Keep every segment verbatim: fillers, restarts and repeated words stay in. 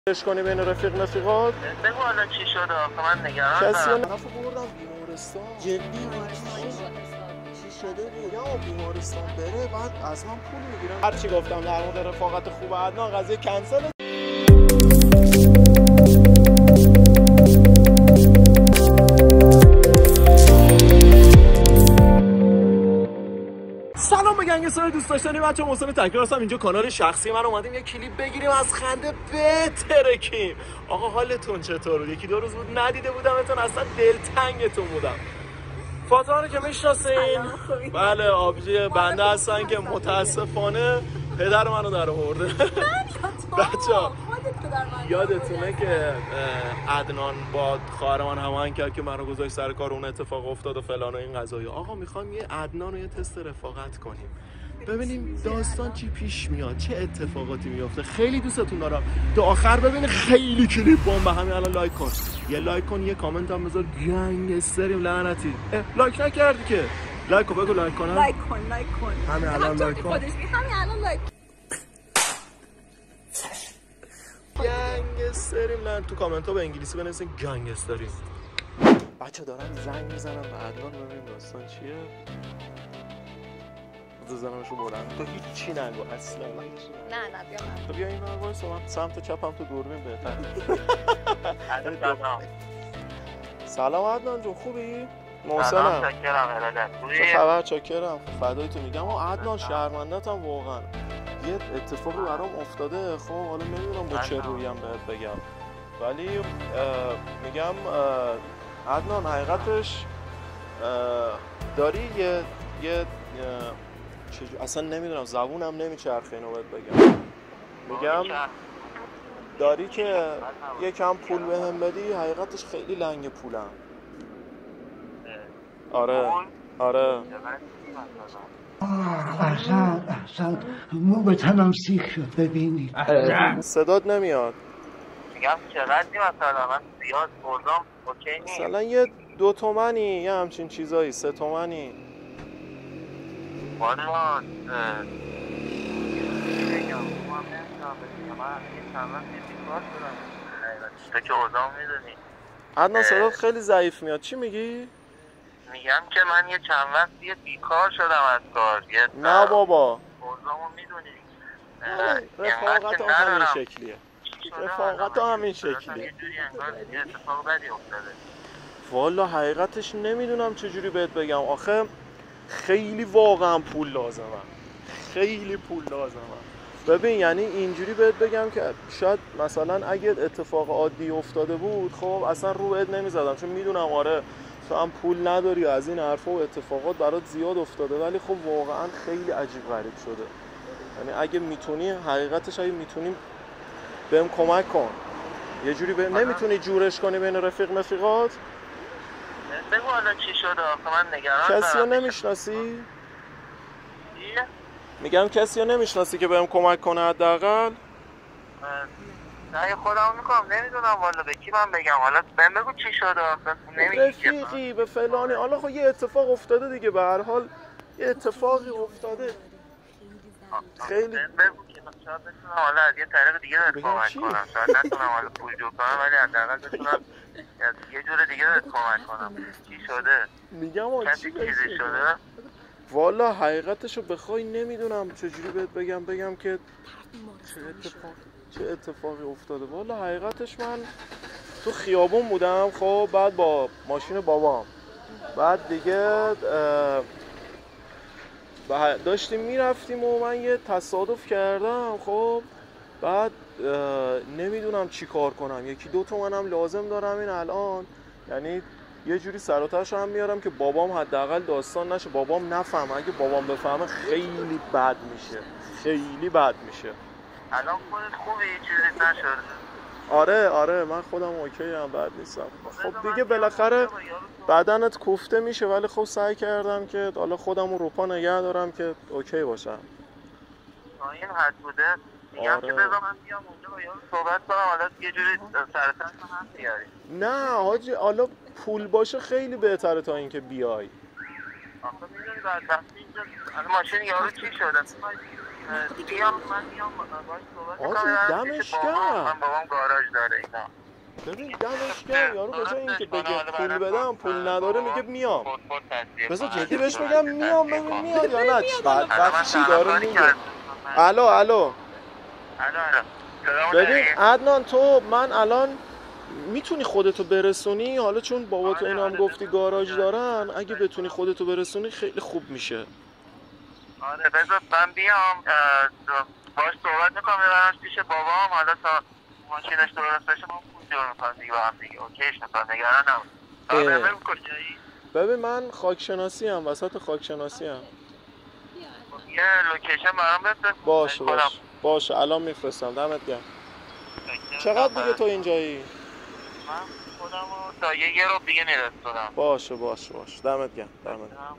اش کنی بین رفیق رفیقات؟ بگو حالا چی شده آخه من نگران کسی دارم. طرفو بردم بیمارستان جدی چی شده بود؟ یا بیمارستان بره بعد از من پول میگیرن. هر چی گفتم در مورد رفاقت خوب عدنان قضیه کنسل. سلام به گنگستر دوست داشتنی بچه، محسن تکرار هستم. اینجا کانال شخصی من اومدیم یه کلیپ بگیریم از خنده بترکیم. آقا حالتون چطور بود؟ یکی دو روز بود ندیده بودمتون، اصلا دلتنگتون بودم. فاطمه رو که میشناسین؟ بله، آبجی بنده هستن که متاسفانه پدر منو در آورده. بچه‌ها یادتونه که عدنان با خواهر من هماهنگ کرد که منو گذاشت سر کار، اون اتفاق افتاد و فلان و این قضایا. آقا میخوام یه عدنان رو یه تست رفاقت کنیم، ببینیم داستان چی پیش میاد، چه اتفاقاتی میفته. خیلی دوستتون دارم، تا آخر ببینید. خیلی کلیپ بمب. همین الان لایک کن، یه لایک کن، یه کامنت هم بذار. گنگستریم لعنتی. لایک نکردی که؟ لایک کن، بگو لایک کنم. لایک کن لایک کن همین الان لایک کن. خودش همین الان لایک. گنگستریم لعنت. تو کامنت ها به انگلیسی بنویسین گنگستریم. بچه دارن زنگ میزنن به عدنان، ببینیم داستان چیه. زنانشو بردن. تو هیچی نگو اصلا. نه نه بیا من. تو بیا این ور وایسا، من سمت چپم تو دوربین بهتره. سلام عدنان جون، خوبی؟ محسنم. چاکرم ارادت. چه خبر؟ چاکرم. فدای تو میگم. و عدنان شرمنده‌ام واقعا. یه اتفاقی برام افتاده، خب حالا نمیدونم با چه رویم بهت بگم، ولی میگم عدنان حقیقتش داری یه یه چجور... اصلا نمیدونم، زبونم نمیچرخه اینو بهت بگم. میگم داری که یکم پول بهم بدی، حقیقتش خیلی لنگ پولم. آره آره احسن احسن مو به تنم سیخ شد ببینید. صدات نمیاد. میگم چقدری مثلا من زیاد بردم اوکی نیست. مثلا یه دو تومنی، یه همچین چیزایی، سه تومنی. والا اه تو که اوضاع میدونی. عدنان صدات خیلی ضعیف میاد، چی میگی؟ میگم که من یه چند وقت یه بیکار شدم از کار. یه نه بابا، اوضاعمو میدونی. رفاقت ها همین شکلیه. رفاقت ها همین شکلیه. یه جوری انگار یه اتفاق بدی افتاده. والا حقیقتش نمیدونم چجوری بهت بگم. آخه خیلی واقعا پول لازمه، خیلی پول لازمه. ببین یعنی اینجوری بهت بگم که شاید مثلا اگه اتفاق عادی افتاده بود، خب اصلا رو بهت نمیزدم، چون میدونم آره تو هم پول نداری و از این حرفا و اتفاقات برات زیاد افتاده، ولی خب واقعا خیلی عجیب غریب شده. یعنی اگه میتونی، حقیقتش اگه میتونی بهم کمک کن یه جوری. به نمیتونی جورش کنی بین رفیق رفیقات؟ بگو حالا چی شده آخه من نگران دارم. کسی رو نمیشناسی؟ چیه؟ میگم کسی رو نمیشناسی که بهم کمک کنه حداقل؟ نه خودم میکنم، نمیدونم والا به کی من بگم. حالا بهم بگو چی شده آخه نمیگی. رفیقی به فلانی. حالا خب یه اتفاق افتاده دیگه، به هر حال یه اتفاقی افتاده. خیلی بگو که من شاید بتونم حالا از یه طریق دیگه بهت کمک کنم. شاید نتونم حالا پول جور کنم، ولی حداقل بتونم یه جور دیگه بهت کمک کنم. چی شده؟ میگم کسی چیزی شده؟ والا حقیقتشو بخوای نمیدونم چجوری بهت بگم بگم که چه اتفاق چه اتفاقی افتاده. والا حقیقتش من تو خیابون بودم، خب بعد با ماشین بابام، بعد دیگه داشتیم میرفتیم و من یه تصادف کردم. خب بعد نمیدونم چی کار کنم، یکی دو تومنم لازم دارم این الان. یعنی یه جوری سر و تهش هم میارم که بابام حداقل داستان نشه، بابام نفهمه. اگه بابام بفهمه خیلی بد میشه، خیلی بد میشه. الان خودت خوبی؟ چیزی نشده؟ آره آره من خودم اوکی ام، بد نیستم. خب دیگه بالاخره بدنت کوفته میشه، ولی خب سعی کردم که حالا خودم رو پا نگه دارم که اوکی باشم. تا این حد بوده. میگم آره. که بذار من بیام اونجا با یارو صحبت کنم، حالا یه جوری سرتن هم بیاری. نه حاجی، حالا پول باشه خیلی بهتره تا اینکه بیای. آخه میدونی بعد وقتی اینجا ماشین یارو چی شده؟ بیام من میام باش صحبت آجی کنم دمش بابام. گرم. من بابام گاراژ داره اینا. ببین دمش گرم یارو به جای اینکه بگه پول بدم پول نداره میگه میام. بذار جدی بهش میگم میام ببین میاد یا نه بعد چی داره میگه. الو الو ببین عدنان تو من الان میتونی خودتو برسونی؟ حالا چون بابا تو اینا هم گفتی گاراژ دارن اگه بتونی خودتو برسونی خیلی خوب میشه. آره بذار من بیام باش صحبت میکنم ببرمش پیش بابام. حالا تا ماشینش درست بشه ما پول جور میکنم دیگه با هم دیگه اوکیش میکنم نگران نباش. ببین کجایی؟ ببین من خاکشناسی هم وسط خاکشناسی هم. یه لوکیشن برام بفرست. باشه باشه باشه الان میفرستم. دمت گرم. چقدر دیگه تو اینجایی؟ من خودمو تا یه یه رو دیگه میرسونم. باشه باشه باشه دمت گرم دمت گرم.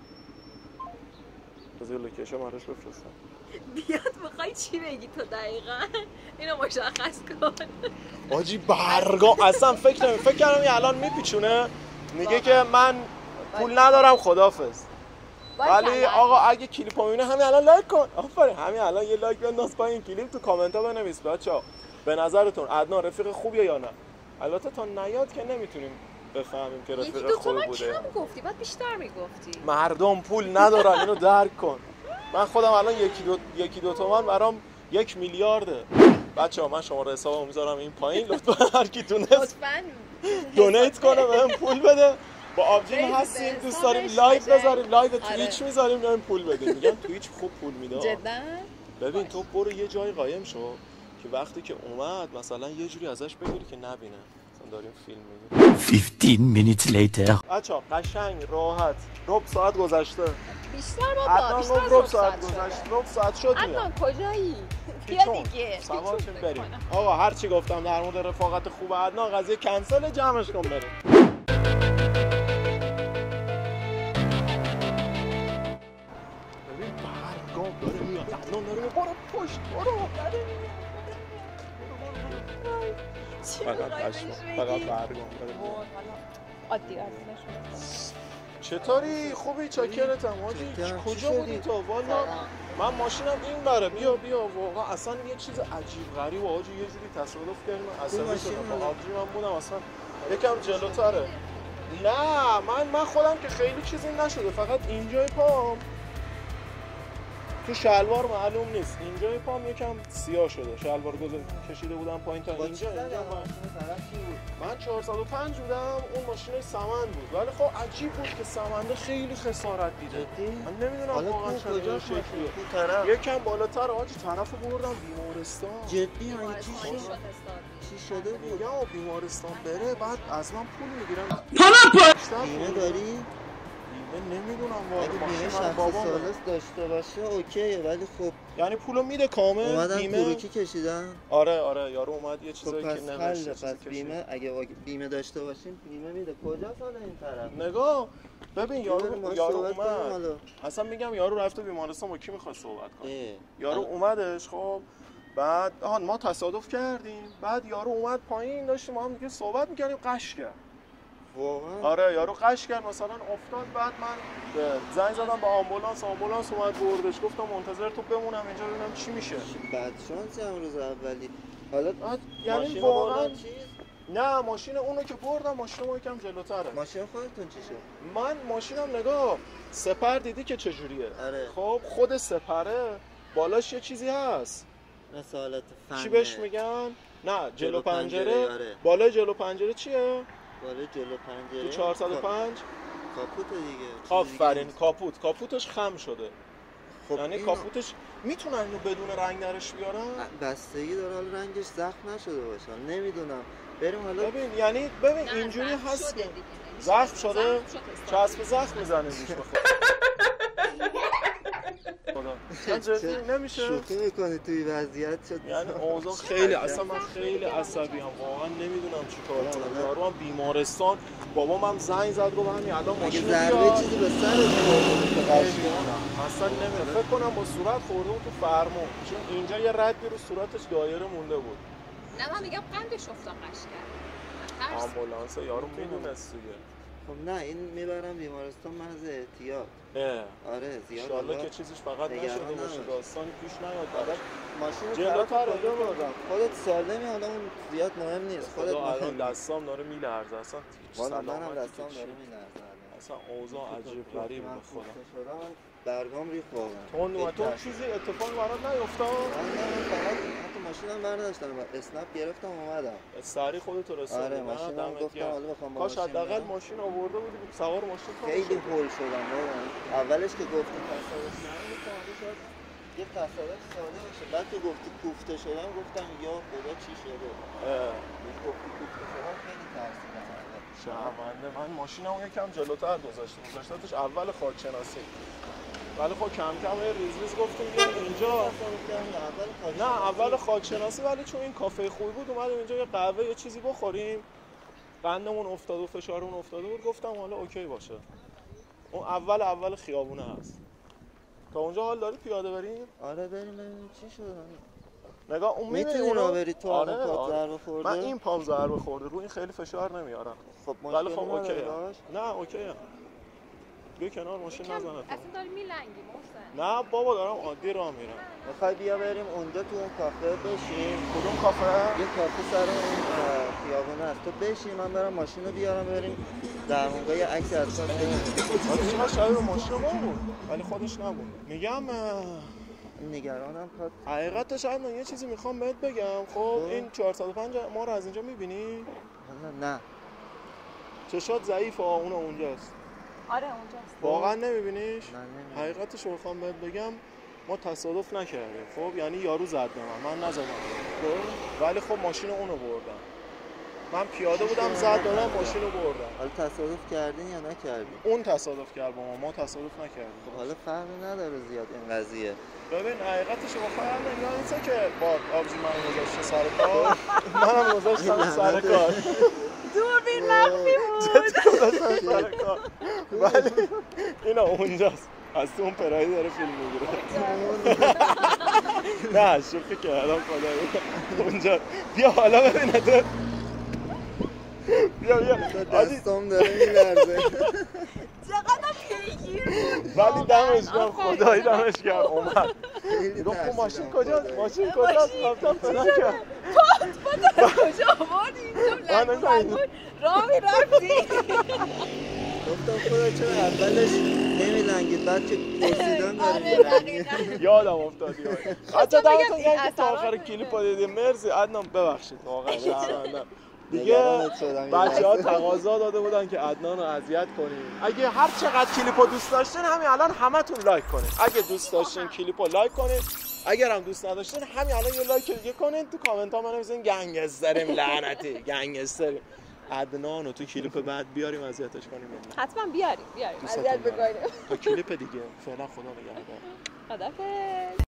بذار لوکیشن براش بفرستم. بیاد میخوای چی بگی تو دقیقا؟ اینو مشخص کن. آجی برگام اصلا فکر نمی فکر کردم این الان میپیچونه میگه که من پول ندارم خدافظ. ولی آقا اگه کلیپو میبینه همین الان لایک کن. آفرین همین الان یه لایک بنداز پایین کلیپ تو کامنت ها بنویس بچه‌ها به نظرتون عدنان رفیق خوبیه یا نه؟ البته تا نیاد که نمیتونیم بفهمیم که رفیق خوبی بوده. یکی دو تومن کم گفتی بعد بیشتر میگفتی. مردم پول ندارن اینو درک کن. من خودم الان یکی دو یکی دو تومن برام یک میلیارده. بچه‌ها من شماره حسابمو میذارم این پایین لطفا هر کی تونست لطفاً دونیت کنه بهم پول بده. با آبجیم هستیم دوست داریم لایو بذاریم لایو توییچ میذاریم میایم پول بدیم. میگم توییچ خوب پول میده. جدا ببین تو برو یه جای قایم شو که وقتی که اومد مثلا یه جوری ازش بگیری که نبینه مثلا داریم فیلم میگیریم. fifteen minutes later بچه‌ها قشنگ راحت ربع ساعت گذشته. بیشتر بابا بیشتر ربع ربع ساعت ساعت گذشت. ربع ساعت شد میاد. عدنان کجایی؟ بیا دیگه سوار شیم بریم. آقا هر چی گفتم در مورد رفاقت خوب عدنان قضیه کنسل جمعش کن بریم. ببین برگام داره میاد. عدنان داره میاد. برو پشت برو. فقط قشنگ فقط برگام داره میاد. عادی عادی چطوری؟ خوبی؟ چاکرتم حاجی. کجا بودی تو؟ والا من ماشینم این بره. بیا بیا واقعا اصلا یه چیز عجیب غریب حاجی یه جوری تصادف کردیم عصبی شدم. با آبجی من بودم اصلا یکم جلوتره. نه من من خودم که خیلی چیزی نشده فقط اینجای پام تو شلوار معلوم نیست. اینجای پام یکم سیاه شده. شلوار گذاشته کشیده بودم پایین تا اینجا. اینجا من چهارصد و پنج بودم اون ماشین سمن بود ولی خب عجیب بود که سمنده خیلی خسارت دیده. من نمیدونم واقعا کجا شکلیه. یکم بالاتر آجی طرفو بردم بیمارستان. جدی ها چی شد؟ چی شده بود؟ میگم بیمارستان بره بعد از من پول میگیرن. بیمه داری؟ بیمه نمیدونم اگه بیمه شخص سالس داشته باشه اوکیه ولی خب یعنی پولو میده کامل. اومدن بیمه کروکی کشیدن. آره آره یارو اومد یه چیزایی خب که پس نوشته. پس بیمه اگه بیمه داشته باشیم بیمه میده. کجا سال این طرف؟ نگاه ببین یارو یارو اومد اصلا میگم یارو رفته بیمارستان با کی میخواد صحبت کنه. یارو اومدش خب بعد آها ما تصادف کردیم بعد یارو اومد پایین داشتیم ما هم دیگه صحبت میکردیم قش کرد. واقعا؟ آره یارو قش کرد مثلا افتاد بعد من زنگ زدم با آمبولانس آمبولانس اومد بردش گفتم منتظر تو بمونم اینجا ببینم چی میشه. بعد شانسی امروز اولی حالا یعنی واقعا نه ماشین اونو که بردم ماشین ما یکم جلوتره. ماشین خودتون چی شد؟ من ماشینم نگاه سپر دیدی که چجوریه. آره. خب خود سپره بالاش یه چیزی هست رسالت فنه چی بهش میگن؟ نه جلو, جلو پنجره, پنجره. آره. بالای جلو پنجره چیه؟ بالای جلو پنجره تو چهارصد و پنج کاپوت دیگه. آفرین کاپوت کاپوتش خم شده. خب یعنی اینو... کاپوتش میتونن اینو بدون رنگ درش بیارن؟ بستگی داره حالا رنگش زخم نشده باشه نمیدونم. بریم حالا ببین یعنی ببین اینجوری هست که زخم شده چسب زخم میزنه روش بخواد. خدا جدی نمیشه شوخی میکنی توی وضعیت شد. یعنی اوضاع خیلی اصلا من خیلی عصبی ام واقعا نمیدونم چیکار کنم. یارو هم بیمارستان بابام هم زنگ زد گفت همین الان ماشین بیاد ضربه چیزی به سرت خورد اصلا نمیدونم فکر کنم با صورت خورده تو فرمون چون اینجا یه ردی رو صورتش دایره مونده بود. نه من میگم قندش افتاد قش کرد. آمبولانس یارو میدونست دیگه. خب نه این میبرم بیمارستان محض احتیاط. اه آره زیاد انشالله حالا که چیزیش فقط نگران نشده باشه نباش. داستانی پیش نیاد بعدش ماشین جلوتر طرف کجا رو بردم؟ خودت سالمی، حالا اون زیاد مهم نیست. خودت خدا الان مهم نیست. دستام داره میلرزه اصلا والا منم سلامتی دستام که داره چی. میلرزه. اصلا اوضاع عجیب غریب به خدا من برگام ریخت واقعا. تو اومد تو چیزی اتفاق برات نیفتاد؟ من نه من فقط حتی ماشینم برداشتم اسنپ گرفتم اومدم. سری خودت رسوندی. آره ماشینم گفتم حالا بخوام با کاش ماشین حداقل برم. ماشین آورده بودی سوار ماشین کنی. خیلی هول شدم واقعا. اولش که گفتی تصادف نمی‌کنم شاید یه تصادف ساده باشه. بعد که گفتی کوفته شدم گفتم یا خدا چی شده. این گفتی کوفته شدم خیلی ترسیدم. شرمنده من ماشینمو یکم جلوتر گذاشتم گذاشتمش اول خودشناسی ولی خب کم کم یه ریز ریز گفتیم بیایم اینجا. نه اول خودشناسی ولی چون این کافه خوبی بود اومدیم اینجا یه قهوه یه چیزی بخوریم قندمون افتاد و فشارمون افتاده بود گفتم حالا اوکی باشه. اون اول اول خیابونه هست. تا اونجا حال داری پیاده بریم؟ آره بریم ببینیم چی شد. نگاه اون میتونی اونو اونو بری تو آره الان پات آره. ضربه خورده؟ من این پام ضربه خورده رو این خیلی فشار نمیارم. خب ولی مشکلی خب اوکی نداره باش؟ نه اوکی ام. بیا کنار ماشین نزنه تو. اصلا داری میلنگی محسن. نه بابا دارم عادی راه میرم. میخوای بیا بریم اونجا تو اون کافه بشیم؟ کدوم کافه؟ یه کافه سر اون خیابونه است. تو بشین من برم ماشین رو بیارم بریم در موقع یه عکس از کار بگیریم. ولی چرا شاید ماشین ما بود ولی خودش نبود. میگم نگرانم کات. حقیقتش الان یه چیزی میخوام بهت بگم. خب این چهارصد و پنج ما رو از اینجا میبینی؟ نه چشات ضعیفه اون اونجاست. آره اونجاست. واقعا نمیبینیش؟ من نمی‌بینم. حقیقتش رو میخوام بهت بگم ما تصادف نکردیم. خب یعنی یارو زد به من من نزدم. خب ولی خب ماشین اونو بردم. من پیاده بودم زد دادم ماشین رو بردم. حالا تصادف کردین یا نکردین؟ اون تصادف کرد با ما ما تصادف نکردیم. خب حالا فرقی نداره زیاد این قضیه. ببین حقیقتش رو بخوای الان اینا نیسته که با آبجی منو گذاشته سر کار منم گذاشتم سر کار دوربین مخفی بود. گذاشتم سر کار ولی اینا اونجاست از تو اون پرایی داره فیلم میگیره. نه شوخی کردم خدایی اونجا. بیا حالا ببینه بیا بیا دستام داره میلرزه. چقدر پیگیر بود. ولی دمش گرم آفرین. خدایی دمش گرم اومد. خیلی گفت ترسیدم ماشین کجاست؟ خدایی. ماشین کجاست؟ گفتم فلان کرد. پات پات از کجا آوردی اینجا من لگو نمی‌دونم. لگو راه میرفتی. گفتم خدا چرا اولش نمیلنگید بعد که پرسیدم داره آره میلنگید. دقیقاً. یادم افتاد یاد. حتی بگم دمتون این گرم که تا اثرات آخر رو کلیپ رو دیدیم. مرسی عدنان ببخشید واقعا شرمندم. دیگه نگرانت شدم یه بچه‌ها لحظه. تقاضا داده بودن که عدنان رو اذیت کنیم. اگه هر چقدر کلیپو دوست داشتین همین الان همتون لایک کنین. اگه دوست داشتین کلیپو لایک کنین. اگر هم دوست نداشتین همین الان یه لایک دیگه کنین. تو کامنت ها بنویسین گنگستریم لعنتی گنگستریم. عدنان رو تو کلیپ بعد بیاریم اذیتش کنیم. حتما بیاریم بیاریم دوستتون اذیت دارم. بکنیم. تا کلیپ دیگه فعلا خدا نگهدار. خدافظ.